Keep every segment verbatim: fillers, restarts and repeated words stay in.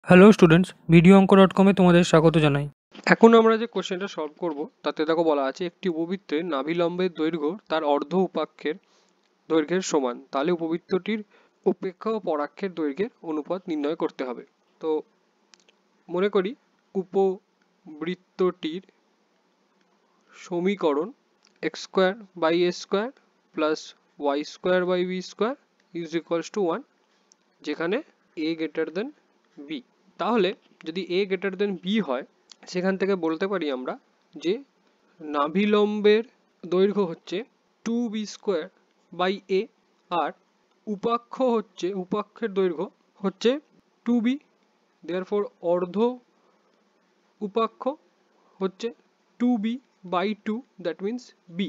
Hello students, video অঙ্ক dot কমে তোমাদের স্বাগত জানাই। এখন আমরা যে কোশ্চেনটা সলভ করব তাতে দেখো বলা আছে একটি উপবৃত্তের নাভিলম্বের দৈর্ঘ্য তার অর্ধ উপাক্ষের দৈর্ঘ্যের সমান, তাহলে উপবৃত্তটির উপেক্ষা ও পরাক্ষের দৈর্ঘ্যের অনুপাত নির্ণয় করতে হবে। তো মনে করি উপবৃত্তটির সমীকরণ x square by a square plus y square by b square is equals to one, যেখানে এ গ্রেটার দেন বি। তাহলে যদি এ গ্রেটার দেন বি হয়, সেখান থেকে বলতে পারি আমরা যে নাভিলম্বের দৈর্ঘ্য হচ্ছে two b square by a, আর উপাক্ষ হচ্ছে উপাক্ষের দৈর্ঘ্য হচ্ছে টু বি, দেয়ারফর অর্ধ উপাক্ষ হচ্ছে two b by two, that means b.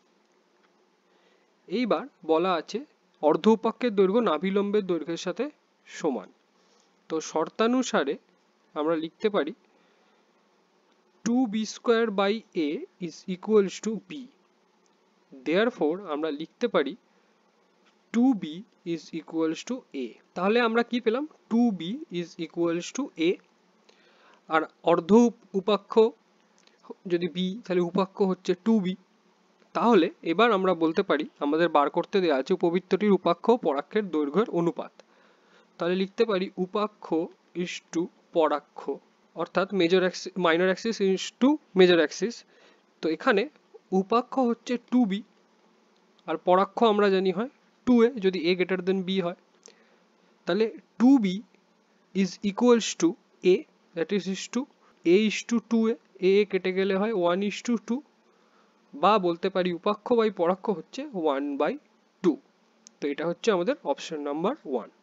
এইবার বলা আছে অর্ধ উপাক্ষের দৈর্ঘ্য নাভিলম্বের দৈর্ঘ্যের সাথে সমান। তো শর্তানুসারে আমরা লিখতে পারি two b square by a is equals to b, therefore আমরা লিখতে পারি two b is equals to a. তাহলে আমরা কি পেলাম? Two b is equals to a, আর অর্ধ উপাক্ষ যদি বি, তাহলে উপাক্ষ হচ্ছে টু বি। তাহলে এবার আমরা বলতে পারি আমাদের বার করতে দেওয়া আছে উপবৃত্তটির উপাক্ষ পরাক্ষের দৈর্ঘ্যের অনুপাত। তাহলে লিখতে পারি উপাক্ষ ইজ টু পরাক্ষ, অর্থাৎ major axis minor axis is to major axis. তো এখানে উপাক্ষ হচ্ছে টু বি, আর পরাক্ষ আমরা জানি হয় টু এ, যদি এ গ্রেটার দেন বি হয়। তাহলে two b is equals to a, that is is two a is two two a, a কেটে গেলে হয় ওয়ান ইস টু টু, বা বলতে পারি উপাক্ষ বাই পরাক্ষ হচ্ছে ওয়ান বাই টু। তো এটা হচ্ছে আমাদের অপশন নাম্বার ওয়ান।